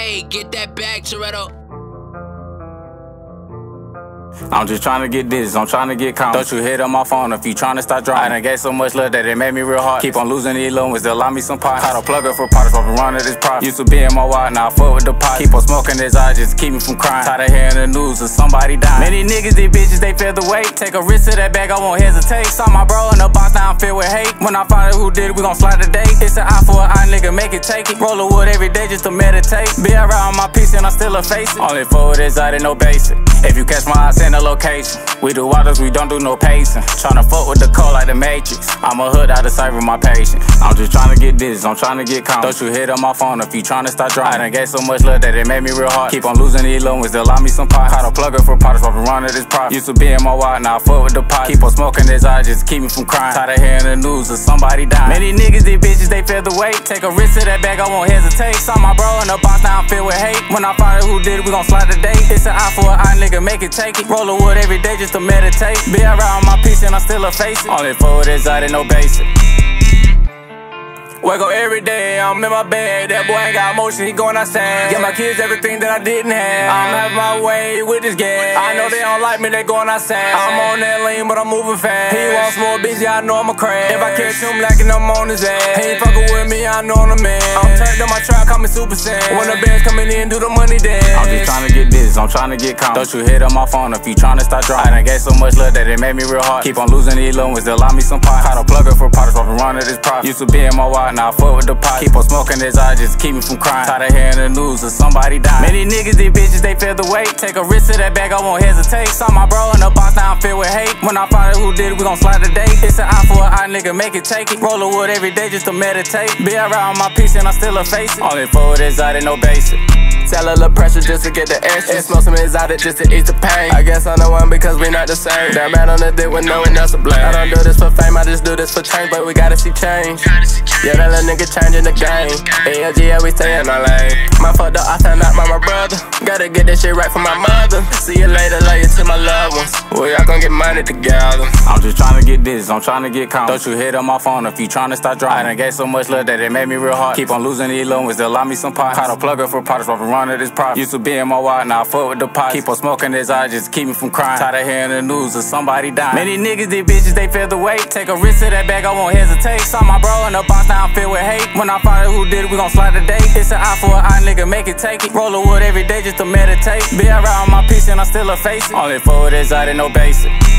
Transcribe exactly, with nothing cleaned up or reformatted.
Hey, get that back, Toretto. I'm just trying to get this, I'm trying to get calm. Don't you hit on my phone if you trying to start drama. I done gave so much love that it made me real hard. Keep on losing these little ones, they'll allow me some pot. Caught a plug up for potters, but running this prop. Used to be in my wallet, now I fuck with the pot. Keep on smoking this, I just keep me from crying. Tired of hearing the news of somebody dying. Many niggas, these bitches, they feel the weight. Take a risk to that bag, I won't hesitate. Saw my bro in the box, now I'm filled with hate. When I find out who did it, we gon' slide today. It's an eye for an eye, nigga, make it take it. Roll a wood every day just to meditate. Be around my piece and I still a face it. Only for this, I didn't know basic. If you catch my eye, send a location. We do waters, we don't do no pacing. Tryna fuck with the code like the Matrix. I'm a hood out of sight with my patience. I'm just tryna get this, I'm tryna get calm. Don't you hit on my phone if you tryna start drama. I done gave so much love that it made me real hard. Keep on losing these little ones, they'll allow me some pot. Caught a plug up for potters, but running this prop. Used to be in my wallet, now I fuck with the pot. Keep on smoking this, I just keep me from crying. Tired of hearing the news of somebody dying. Many niggas, these bitches, they feel the weight. Take a risk to that bag, I won't hesitate. Saw my bro in the box, now I'm filled with hate. When I find out who did it, we gon' slide today. It's an eye for an eye, nigga, make it take it. Roll a wood every day just to meditate. Be around my piece and I still a face it. Only for this, I didn't know basic. Wake up every day, I'm in my bed. That boy ain't got motion, he going outside. Get my kids everything that I didn't have. I'm having my way with this gas. I know they don't like me, they going outside. I'm on that lane, but I'm moving fast. He wants more Beezyy, I know I'ma crash. If I catch him lacking, I'm on his ass. He ain't fucking with me, I know I'm the man. I'm turned on my trap, call me Super Saiyan. When the bands coming in, do the money dance. I'm just trying to get this, I'm trying to get calm. Don't you hit on my phone if you trying to start drama. I done gave so much love that it made me real hard. Keep on losing these little ones, they'll allow me some pot. Caught a plug up for potters, but running this prop. Used to be in my wallet, now I fuck with the pot. Keep on smoking this, I just keep me from crying. Tired of hearing the news of somebody dying. Many niggas, these bitches, they feel the weight. Take a risk to that bag, I won't hesitate. Saw my bro in the box, now I'm filled with hate. When I find out who did it, we gon' slide today. It's an eye for an eye, nigga, make it take it. Roll a wood every day just to meditate. Be around my piece and I still a face it. Only for this, I didn't know basic. Tell a little pressure just to get the extra. Smoke some exotic just to ease the pain. I guess I'm the one because we not the same. That man on the dick with no one else to blame. I don't do this for fame, I just do this for change. But we gotta see change. Yeah, that little nigga changing the game. A L G, yeah, we stay in our lane. My fucked up, I turned out by my brother. Gotta get that shit right for my mother. See you later, love you to my loved ones. We all gon' get money together. I'm just trying to get this, I'm trying to get calm. Don't you hit on my phone if you trying to start drama. I done gave so much love that it made me real hard. Keep on losing these little ones, they'll allow me some pot. Caught a plug up for potters, but running this prop. Used to be in my wallet, now I fuck with the pot. Keep on smoking this, I just keep me from crying. Tired of hearing the news of somebody dying. Many niggas, these bitches, they feel the weight. Take a risk to that bag, I won't hesitate. Saw my bro in the box, now I'm filled with hate. When I find out who did it, we gon' slide today. It's an eye for an eye, nigga, make it take it. Roll a wood every day just to meditate. Be around my piece and I still a face it. Only for this, I didn't know basic.